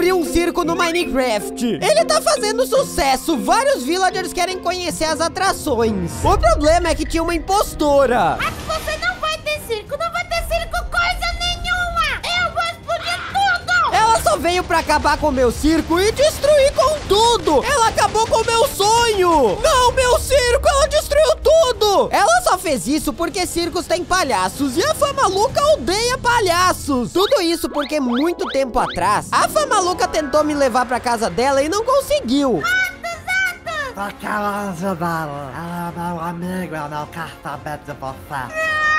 abrir um circo no Minecraft. Ele tá fazendo sucesso. Vários villagers querem conhecer as atrações. O problema é que tinha uma impostora. Aqui você não vai ter circo. Não vai ter circo coisa nenhuma. Eu vou explodir tudo. Ela só veio pra acabar com o meu circo e destruir com tudo. Ela acabou com o meu sonho. Não, meu circo, ela destruiu tudo. Ela só fez isso porque circos têm palhaços e a Famaluca odeia palhaços. Tudo isso porque muito tempo atrás, a Famaluca tentou me levar pra casa dela e não conseguiu. Porque ela ajudaram. Ela é meu amigo, eu não quero saber de você.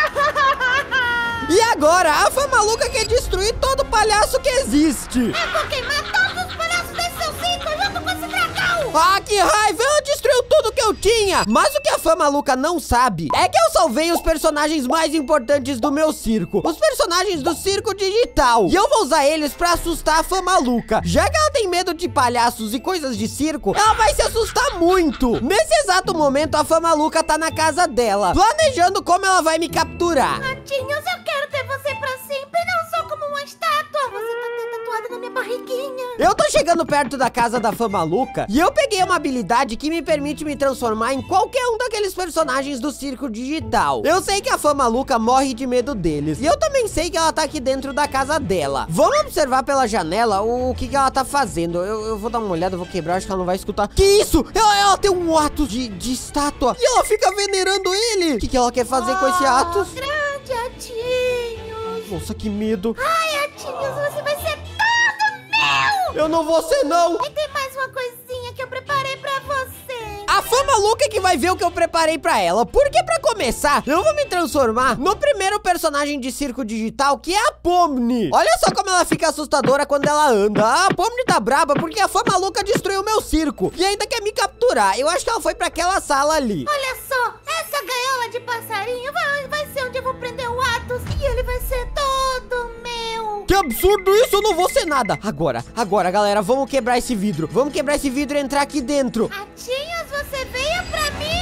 E agora, a Famaluca quer destruir todo palhaço que existe. Eu vou queimar todos os palhaços desse seu circo junto com esse dragão. Ah, que raiva! Ela destruiu tudo que eu tinha! Mas o que a Famaluca não sabe é que eu salvei os personagens mais importantes do meu circo. Os personagens do circo digital. E eu vou usar eles pra assustar a Famaluca. Já que ela tem medo de palhaços e coisas de circo, ela vai se assustar muito. Nesse exato momento, a Famaluca tá na casa dela, planejando como ela vai me capturar. Ratinhos, eu quero ter você pra sempre. Não sou como uma estátua. Você tá tatuada na minha barriguinha. Eu tô chegando perto da casa da Famaluca e eu peguei uma habilidade que me permite me transformar em qualquer um daqueles personagens do circo digital. Eu sei que a Famaluca morre de medo deles e eu também sei que ela tá aqui dentro da casa dela. Vamos observar pela janela o que ela tá fazendo. Eu vou dar uma olhada, eu vou quebrar, acho que ela não vai escutar. Que isso? Ela tem um Atos de estátua e ela fica venerando ele. O que ela quer fazer com esse Atos? Grande Atinhos. Nossa, que medo. Ai, Atinhos, você vai ser todo meu. Eu não vou ser, não. E tem mais uma coisinha que eu preparei pra você. A Famaluca é que vai ver o que eu preparei pra ela. Porque pra começar, eu vou me transformar no primeiro personagem de circo digital, que é a Pomni. Olha só como ela fica assustadora quando ela anda. A Pomni tá braba porque a Famaluca destruiu meu circo e ainda quer me capturar. Eu acho que ela foi pra aquela sala ali. Olha só, essa gaiola de passarinho vai ser onde eu vou prender o Atos e ele vai ser todo meu. Que absurdo isso, eu não vou ser nada. Agora, galera, vamos quebrar esse vidro. Vamos quebrar esse vidro e entrar aqui dentro. Atinhos, você veio pra mim.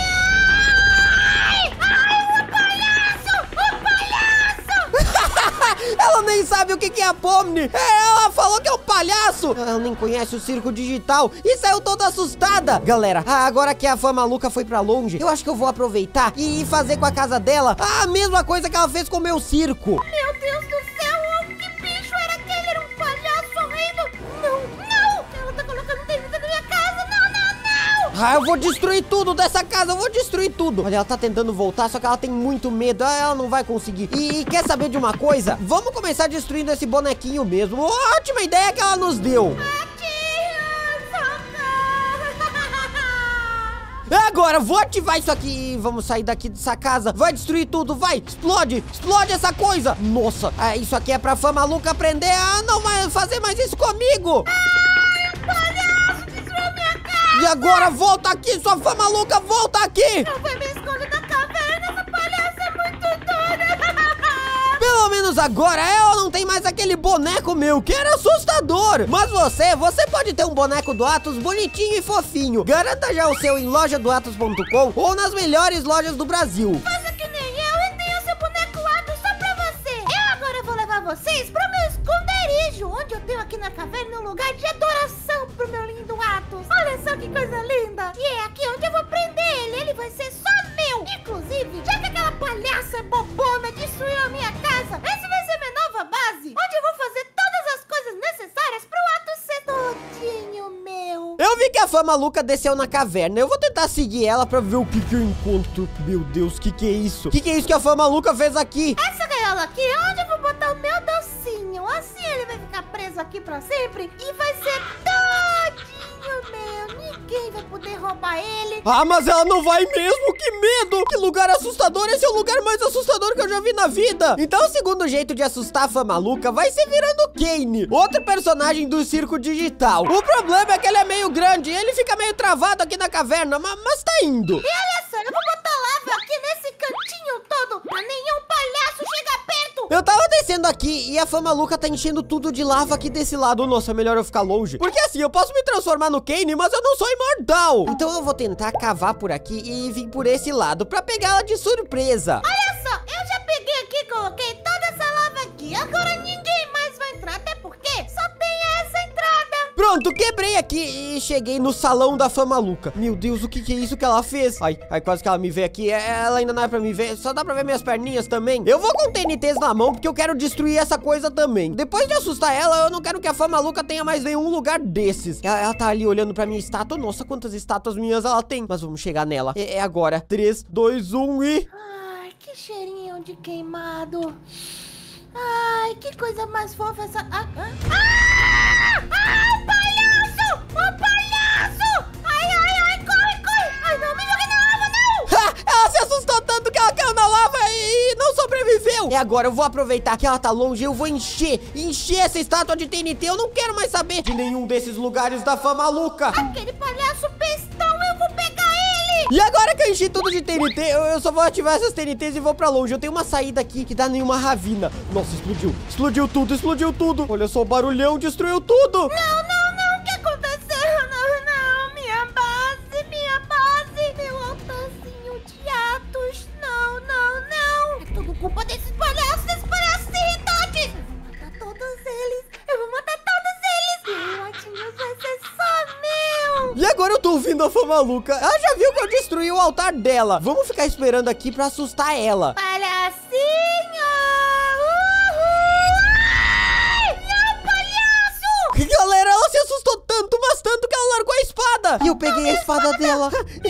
Ai, o palhaço! O palhaço! Ela nem sabe o que é a Pomni. Ela falou que é um palhaço. Ela nem conhece o circo digital e saiu toda assustada. Galera, agora que a Famaluca foi pra longe, eu acho que eu vou aproveitar e fazer com a casa dela a mesma coisa que ela fez com o meu circo. Meu Deus do céu, que bicho era aquele? Era um palhaço horrendo. Não! Ela tá colocando dentro da minha casa. Não! Eu vou destruir tudo dessa casa, eu vou destruir tudo. Olha, ela tá tentando voltar, só que ela tem muito medo. Ela não vai conseguir. E quer saber de uma coisa? Vamos começar destruindo esse bonequinho mesmo. Ótima ideia que ela nos deu. Agora, vou ativar isso aqui. Vamos sair daqui dessa casa. Vai destruir tudo, vai. Explode essa coisa. Nossa, isso aqui é pra Famaluca aprender a não vai fazer mais isso comigo. E agora, volta aqui, sua Famaluca, volta aqui. Eu vou me esconder na caverna. Essa palhaça é muito doida. Pelo menos agora ela não tem mais aquele boneco meu, que era assustador. Mas você pode ter um boneco do Atos bonitinho e fofinho. Garanta já o seu em lojadoatos.com ou nas melhores lojas do Brasil. Faça que nem eu e tenha seu boneco Atos só pra você. Eu agora vou levar vocês pro meu esconderijo, onde eu tenho aqui na caverna um lugar de adoração pro meu lindo Atos. Olha só que coisa linda. E é aqui onde eu vou prender ele. Ele vai ser só meu. Inclusive, já que aquela palhaça bobona destruiu a minha casa, essa vai ser minha nova base, onde eu vou fazer todas as coisas necessárias pro Atos ser todinho meu. Eu vi que a Famaluca desceu na caverna. Eu vou tentar seguir ela pra ver o que eu encontro. Meu Deus, que é isso? Que é isso que a Famaluca fez aqui? Essa gaiola aqui é onde eu vou botar o meu docinho. Assim ele vai ficar preso aqui pra sempre e vai ser todinho meu. Ninguém vai poder roubar ele. Mas ela não vai mesmo? Que medo! Que lugar assustador! Esse é o lugar mais assustador que eu já vi na vida! Então o segundo jeito de assustar a Famaluca vai ser virando o Kane, outro personagem do circo digital. O problema é que ele é meio grande e ele fica meio travado aqui na caverna, mas tá indo. E olha só, eu vou botar lava aqui nesse cantinho todo pra nenhum palhaço chegar perto. Eu tava descendo aqui e a Famaluca tá enchendo tudo de lava aqui desse lado. Nossa, é melhor eu ficar longe, porque assim eu posso me transformar no Kane, mas eu não sou imortal. Então eu vou tentar cavar por aqui e vir por esse lado pra pegar ela de surpresa. Olha só, eu já peguei aqui, coloquei toda essa lava aqui. Agora ninguém mais vai entrar, até porque só tem essa entrada. Pronto, quebrei aqui e cheguei no salão da Famaluca. Meu Deus, o que é isso que ela fez? Ai, quase que ela me vê aqui. Ela ainda não é pra me ver, só dá pra ver minhas perninhas também. Eu vou com TNTs na mão porque eu quero destruir essa coisa também. Depois de assustar ela, eu não quero que a Famaluca tenha mais nenhum lugar desses. Ela tá ali olhando pra minha estátua. Nossa, quantas estátuas minhas ela tem. Mas vamos chegar nela. É agora. 3, 2, 1 e... Ai, que cheirinho de queimado. Ai, que coisa mais fofa essa... o palhaço! O palhaço! Ai, corre! Ai, não, me jogue na lava, não! Ela se assustou tanto que ela caiu na lava e não sobreviveu. É agora, eu vou aproveitar que ela tá longe, eu vou encher essa estátua de TNT. Eu não quero mais saber de nenhum desses lugares da Famaluca. Aquele palhaço bestão, eu vou pegar ele! E agora que eu enchi tudo de TNT, eu só vou ativar essas TNTs e vou pra longe. Eu tenho uma saída aqui que dá nenhuma ravina. Nossa, explodiu tudo. Olha só o barulhão, destruiu tudo. Não, o que aconteceu? Não, minha base, meu altarzinho de Atos. Não. É tudo culpa desses palhaços irritantes. Eu vou matar todos eles. Meu atinhos vai ser só meu. E agora eu tô ouvindo a Famaluca. Ela já viu que eu destruí o altar dela. Vamos ficar esperando aqui pra assustar ela. Palhacinho! Uhul! Ai, não, palhaço! Galera, ela se assustou tanto, mas tanto que ela largou a espada. E eu peguei a espada dela.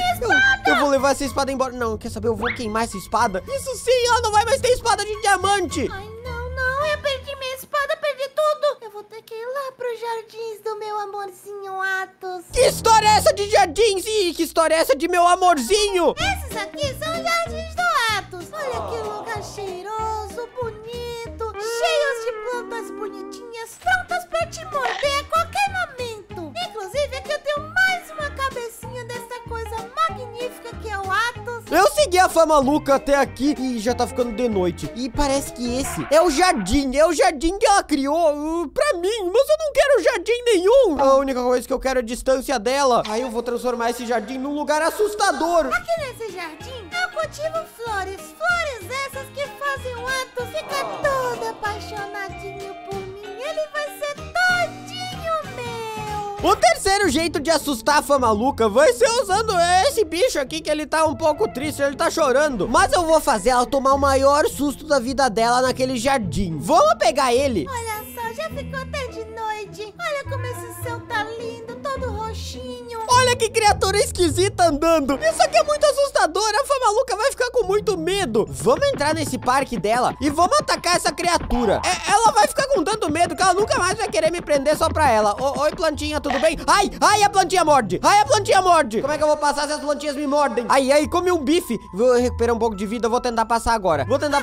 Eu vou levar essa espada embora. Não, quer saber? Eu vou queimar essa espada. Isso sim, ela não vai mais ter espada de diamante. Ai, não, eu perdi minha espada, perdi tudo. Eu vou ter que ir lá pros jardins do meu amorzinho Atos. Que história é essa de jardins? E que história é essa de meu amorzinho? Esses aqui são os jardins do Atos. Olha que lugar cheiroso, bonito, cheios de plantas bonitinhas, prontas pra te morder a qualquer momento. Inclusive, aqui eu tenho mais uma cabecinha dessa coisa magnífica que é o Atos. Eu segui a Famaluca até aqui e já tá ficando de noite. E parece que esse é o jardim que ela criou pra mim. Mas eu não quero jardim nenhum. A única coisa que eu quero é a distância dela. Aí eu vou transformar esse jardim num lugar assustador. Aqui nesse jardim eu cultivo flores. Flores essas que fazem o Atos ficar todo apaixonadinho por mim. Ele vai ser todinho meu. O terceiro jeito de assustar a Famaluca vai ser usando esse bicho aqui, que ele tá um pouco triste, ele tá chorando. Mas eu vou fazer ela tomar o maior susto da vida dela naquele jardim. Vamos pegar ele. Olha só, já ficou até de noite. Olha como esse céu tá lindo, todo roxinho. Olha que criatura esquisita andando. Isso aqui é muito assustador. A Famaluca vai ficar com muito medo. Vamos entrar nesse parque dela e vamos atacar essa criatura. Ela vai ficar com tanto medo que ela nunca mais vai querer me prender só pra ela. Oi, plantinha, tudo bem? Ai, a plantinha morde. Como é que eu vou passar se as plantinhas me mordem? Ai, comi um bife. Vou recuperar um pouco de vida, vou tentar passar agora.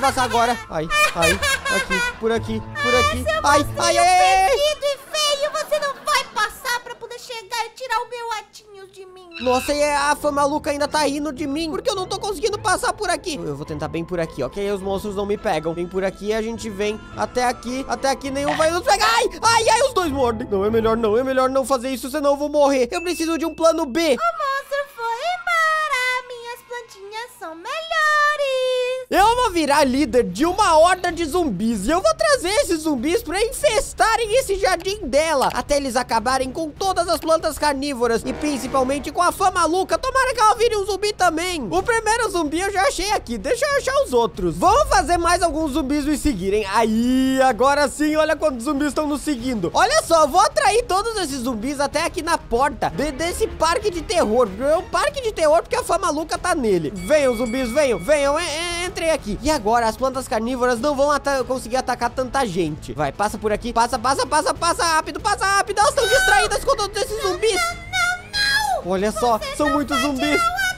Ai, aqui, por aqui. Ai. Perdido e feio, você não vai passar pra poder chegar e tirar o meu atinhos de mim. Nossa, e a Famaluca ainda tá rindo de mim, porque eu não tô conseguindo passar por aqui. Eu vou tentar bem por aqui, ó, que aí os monstros não me pegam. Vem por aqui, a gente vem até aqui nenhum vai nos pegar. Ai, os dois mordem. Não, é melhor não fazer isso, senão eu vou morrer. Eu preciso de um plano B. O monstro foi embora, minhas plantinhas são melhores. Eu vou virar líder de uma horda de zumbis e eu vou trazer esses zumbis pra infestarem esse jardim dela, até eles acabarem com todas as plantas carnívoras e principalmente com a Famaluca. Tomara que ela vire um zumbi também. O primeiro zumbi eu já achei aqui, deixa eu achar os outros. Vamos fazer mais alguns zumbis me seguirem. Aí, agora sim, olha quantos zumbis estão nos seguindo. Olha só, eu vou atrair todos esses zumbis até aqui na porta desse parque de terror. É um parque de terror porque a Famaluca tá nele. Venham, zumbis, venham, entrem aqui. E agora as plantas carnívoras não vão conseguir atacar tanta gente. Vai, passa por aqui, passa rápido, elas estão distraídas com todos esses zumbis. Não! Olha só, são muitos zumbis.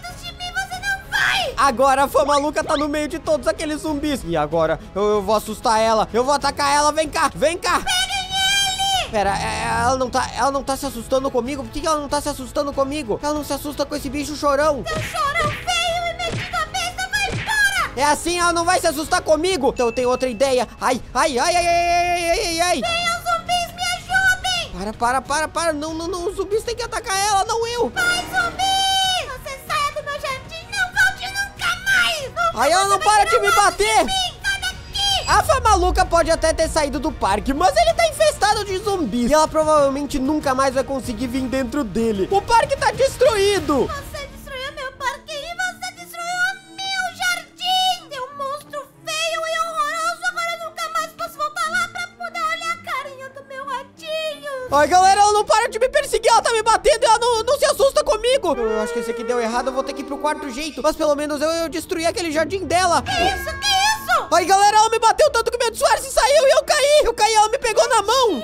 Agora a Famaluca tá no meio de todos aqueles zumbis. E agora eu vou assustar ela, eu vou atacar ela, vem cá. Peguem ele! Pera, ela não tá se assustando comigo? Por que ela não tá se assustando comigo? Ela não se assusta com esse bicho chorão. Seu chorão feio e metido a besta, vai embora! É assim, ela não vai se assustar comigo. Então eu tenho outra ideia. Ai. Venham, zumbis, me ajudem! Para. Não, os zumbis têm que atacar ela, não eu. Vai, zumbi! Você saia do meu jardim, não volte nunca mais! Ai, ela não para de me bater! Sai daqui! A Famaluca pode até ter saído do parque, mas ele tá infestado lotado de zumbis. E ela provavelmente nunca mais vai conseguir vir dentro dele. O parque tá destruído. Você destruiu meu parque e você destruiu o meu jardim. Tem um monstro feio e horroroso. Agora eu nunca mais posso voltar lá pra poder olhar a carinha do meu ratinho. Ai, galera, ela não para de me perseguir. Ela tá me batendo e ela não se assusta comigo. Eu acho que esse aqui deu errado. Eu vou ter que ir pro quarto jeito. Mas pelo menos eu destruí aquele jardim dela. Que isso? Que isso? Ai, galera, ela me bateu tanto que meu disfarce saiu e eu caí. Eu caí, ela me pegou na mão.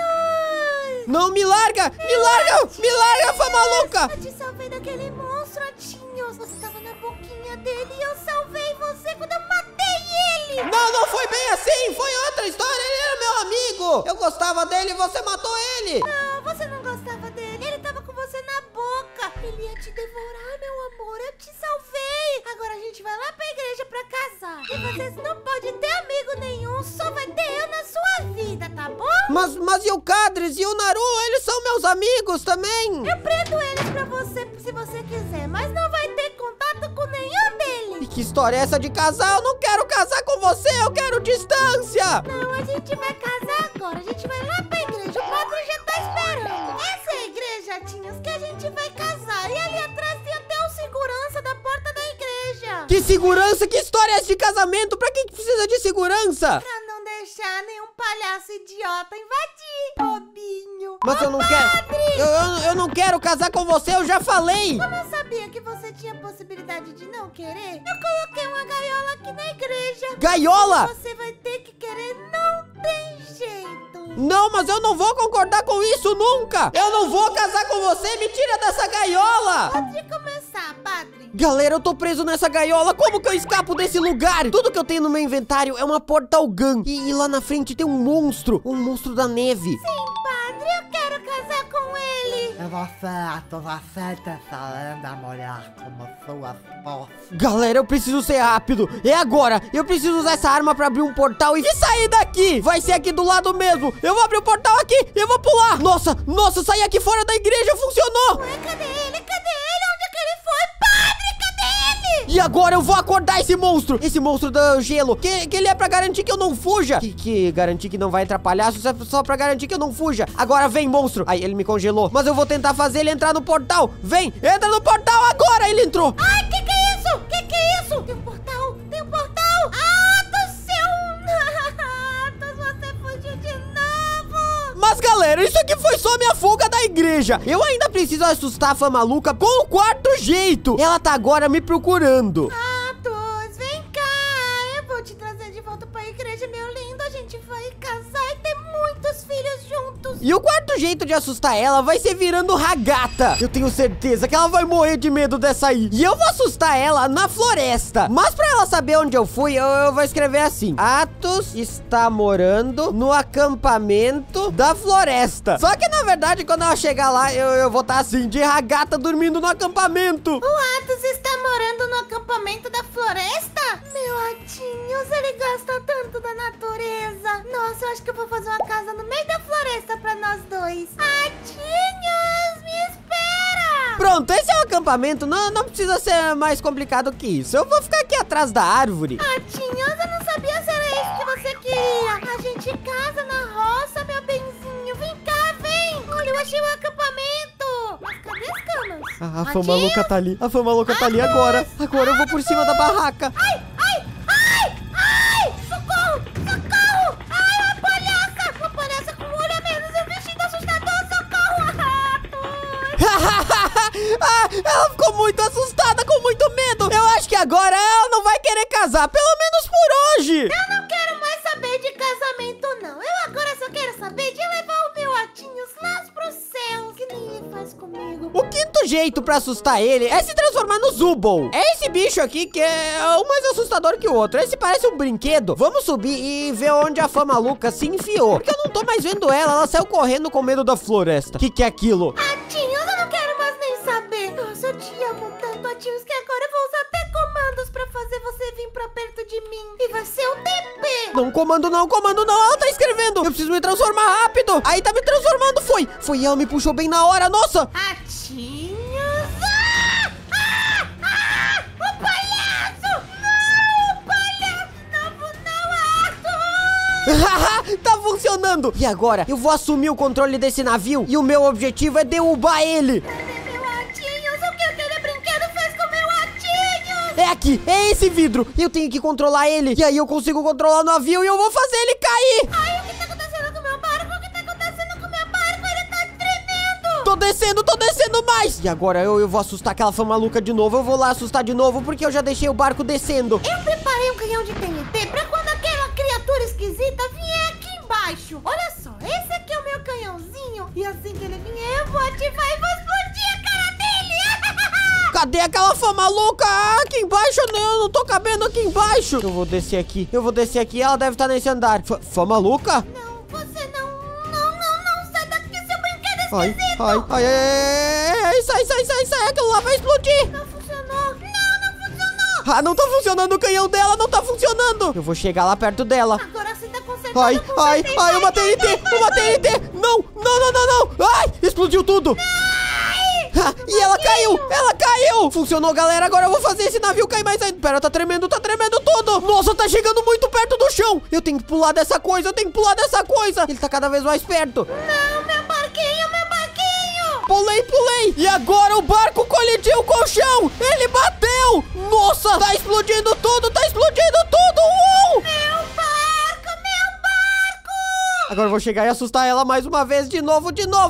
Não, me larga, Fama Louca. Eu te salvei daquele monstro, ratinho. Você tava na boquinha dele e eu salvei você quando eu matei ele. Não foi bem assim. Foi outra história. Ele era meu amigo. Eu gostava dele e você matou ele. Não, você não gostava dele. Ele tava com você na boca. Ele ia te devorar, meu amor. Eu te salvei. Agora a gente vai lá pra igreja pra casar. E vocês não podem ter amigo nenhum. Só vai ter eu na sua vida, tá bom? Mas e o Cadres e o Naru? Eles são meus amigos também. Eu prendo eles pra você se você quiser. Mas não vai ter contato com nenhum deles. E que história é essa de casar? Eu não quero casar com você. Eu quero distância. Não, a gente vai casar agora. A gente vai lá pra igreja. O padre já tá esperando. Essa é a igreja, Tinhas, que a gente vai casar. E ali atrás tem até o segurança da porta da igreja. Que segurança? Que história é essa de casamento? Pra que precisa de segurança? Pra não deixar nenhum palhaço idiota invadir, bobinho. Mas eu não quero. Eu não quero casar com você, eu já falei. Como eu sabia que você tinha possibilidade de não querer, eu coloquei uma gaiola aqui na igreja. Gaiola? Você vai ter que querer, não tem jeito. Não, mas eu não vou concordar com isso nunca. Eu não vou casar com você, me tira dessa gaiola. Pode começar, padre. Galera, eu tô preso nessa gaiola. Como que eu escapo desse lugar? Tudo que eu tenho no meu inventário é uma Portal Gun. E lá na frente tem um monstro da neve. Sim, padre, eu quero casar com ele. E você tá falando a mulher como sua esposa. Galera, eu preciso ser rápido. É agora. Eu preciso usar essa arma pra abrir um portal e sair daqui. Vai ser aqui do lado mesmo. Eu vou abrir o portal aqui e eu vou pular. Nossa, sair aqui fora da igreja funcionou. Ué, cadê ele? Onde é que ele foi? Padre, cadê ele? E agora eu vou acordar esse monstro do gelo, que ele é pra garantir que eu não fuja. Que garantir que não vai atrapalhar, só pra garantir que eu não fuja. Agora vem, monstro. Ai, ele me congelou, mas eu vou tentar fazer ele entrar no portal. Vem, entra no portal agora. Ele entrou. Ai, que é isso? Que é isso? Tem um portal. Atos, você fugiu de novo. Mas galera, isso aqui foi só minha fuga da igreja. Eu ainda preciso assustar a Fama Louca com o quarto jeito. Ela tá agora me procurando. Atos, vem cá. Eu vou te trazer de volta pra igreja, meu lindo. A gente vai casar e ter muitos filhos juntos. E o quarto jeito de assustar ela vai ser virando ragata. Eu tenho certeza que ela vai morrer de medo dessa aí. E eu vou assustar ela na floresta. Mas pra ela saber onde eu fui, eu vou escrever assim: Atos está morando no acampamento da floresta. Só que na verdade, quando ela chegar lá, eu vou estar assim, de ragata, dormindo no acampamento. O Atos está morando no acampamento da floresta? Meu Atinhos, ele gosta tanto da natureza. Nossa, eu acho que eu vou fazer uma casa no meio da floresta pra nós dois. Atinhos, me espera! Pronto, esse é o acampamento. Não precisa ser mais complicado que isso. Eu vou ficar aqui atrás da árvore. Atinhos, eu não sabia se era isso que você queria. A gente casa na roça, meu benzinho. Vem cá, vem. Olha, eu achei o acampamento. Mas cadê as camas? A Fama Louca tá ali. A Fama Louca tá ali agora. Agora eu vou por cima da barraca. Ai! Socorro! Ai, uma palhaça com um olho a menos e um vestido assustador, socorro! Ela ficou muito assustada, com muito medo. Eu acho que agora ela não vai querer casar, pelo menos por hoje. Eu não quero mais saber de casamento, não. Eu agora só quero saber de levar o meu Atinhos lá pros céus, que nem ele faz comigo. O quinto jeito pra assustar ele é se transformar no Zubul. É esse bicho aqui que é um mais assustador que o outro. Esse parece um brinquedo. Vamos subir e ver onde a Fama Louca se enfiou, porque eu não tô mais vendo ela. Ela saiu correndo com medo da floresta. Que é aquilo? Atinhos, eu não quero mais nem saber. Nossa, eu te amo tanto, Atinhos, que agora eu vou usar até comandos pra fazer você vir pra perto de mim. E vai ser o TP. Não, comando não. Ela tá escrevendo. Eu preciso me transformar rápido. Aí tá me transformando. Foi, ela me puxou bem na hora. Nossa. Atinhos. O palhaço. Não, o palhaço novo não, Atos. Tá funcionando. E agora eu vou assumir o controle desse navio e o meu objetivo é derrubar ele. Cadê meu Atinhos? O que aquele brinquedo fez com meu Atinhos? É aqui, é esse vidro. Eu tenho que controlar ele. E aí eu consigo controlar o navio e eu vou fazer ele cair. Ai, o que tá acontecendo com o meu barco? O que tá acontecendo com o meu barco? Ele tá tremendo. Tô descendo mais. E agora eu vou assustar aquela fã maluca de novo. Eu vou lá assustar de novo porque eu já deixei o barco descendo. Eu preparei um canhão de TNT pra quando aquela criatura esquisita vier aqui embaixo. Olha só, esse aqui é o meu canhãozinho. E assim que ele vier, eu vou ativar e vou explodir a cara dele. Cadê aquela fã maluca? Aqui embaixo, eu não tô cabendo aqui embaixo. Eu vou descer aqui. Ela deve estar nesse andar. Fã maluca? Não, você não. Sai daqui, seu brinquedo Ai, esquisito. sai. Aquilo lá vai explodir. Não funcionou. Não funcionou. Ah, não tá funcionando o canhão dela, não tá funcionando. Eu vou chegar lá perto dela. Agora você tá consertando. Ai, uma TNT. Não. Ai, explodiu tudo. E ela caiu. Funcionou, galera. Agora eu vou fazer esse navio cair mais ainda. Pera, tá tremendo tudo. Nossa, tá chegando muito perto do chão. Eu tenho que pular dessa coisa. Ele tá cada vez mais perto. Não, meu barquinho. Pulei. E agora o barco colidiu com o chão. Ele bateu. Nossa, tá explodindo tudo. Meu barco. Agora eu vou chegar e assustar ela mais uma vez. De novo.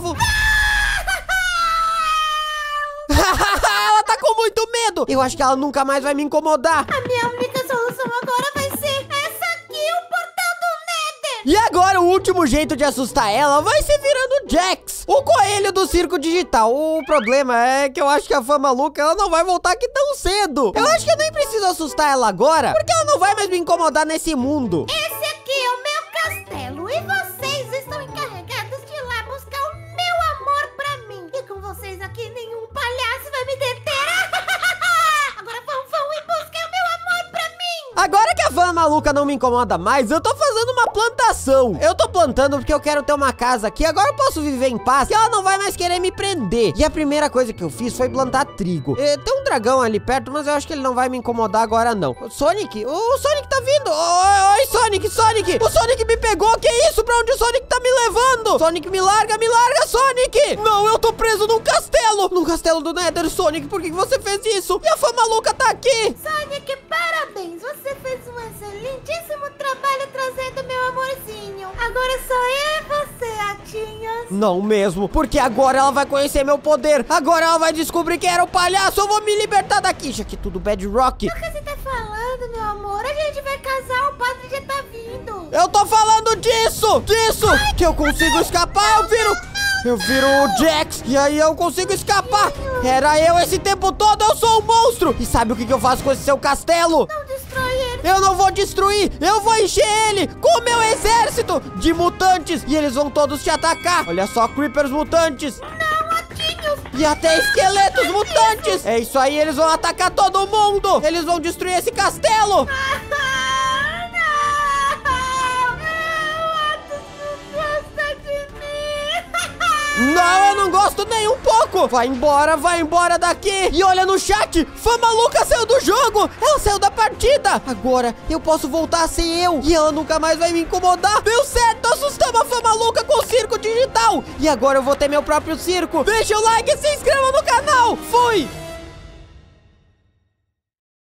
Ela tá com muito medo. Eu acho que ela nunca mais vai me incomodar. A minha única solução agora vai ser essa aqui, o portal do Nether. E agora o último jeito de assustar ela vai ser virando Jax, o coelho do circo digital. O problema é que eu acho que a fã maluca, ela não vai voltar aqui tão cedo. Eu acho que eu nem preciso assustar ela agora, porque ela não vai mais me incomodar nesse mundo. Esse aqui é o meu castelo e vocês estão encarregados de ir lá buscar o meu amor pra mim. E com vocês aqui, nenhum palhaço vai me deter. Agora vão e busquem o meu amor pra mim. Agora que a fã maluca não me incomoda mais, eu tô fazendo uma plantação. Eu tô plantando porque eu quero ter uma casa aqui. Agora eu posso viver em paz e ela não vai mais querer me prender. E a primeira coisa que eu fiz foi plantar trigo. Tem um dragão ali perto, mas eu acho que ele não vai me incomodar agora não. O Sonic tá vindo. Oi, Sonic. O Sonic me pegou. Que isso? Pra onde o Sonic tá me levando? Sonic, me larga, Sonic. Não, eu tô preso num castelo. Num castelo do Nether. Sonic, por que você fez isso? E a fã maluca tá aqui. Sonic, parabéns. Você fez um excelentíssimo trabalho trazendo meu amorzinho. Agora só eu e você, Atinhos. Não mesmo, porque agora ela vai conhecer meu poder. Agora ela vai descobrir que era o palhaço. Eu vou me libertar daqui. Isso aqui é tudo Bedrock. O que você tá falando, meu amor? A gente vai casar, o padre já tá vindo. Eu tô falando disso. Que eu consigo escapar. Eu viro o Jax e aí eu consigo escapar. Era eu esse tempo todo. Eu sou um monstro. E sabe o que eu faço com esse seu castelo? Não destrói ele. Eu não vou destruir. Eu vou encher ele com o meu exército de mutantes. E eles vão todos te atacar. Olha só, creepers mutantes. Não, Atinhos. E até esqueletos mutantes. É isso aí, eles vão atacar todo mundo. Eles vão destruir esse castelo. Não, eu não gosto nem um pouco. Vai embora daqui. E olha no chat, fã maluca saiu do jogo. Ela saiu da partida. Agora eu posso voltar a ser eu. E ela nunca mais vai me incomodar. Deu certo, assustamos a fã maluca com o circo digital. E agora eu vou ter meu próprio circo. Deixa o like e se inscreva no canal. Fui.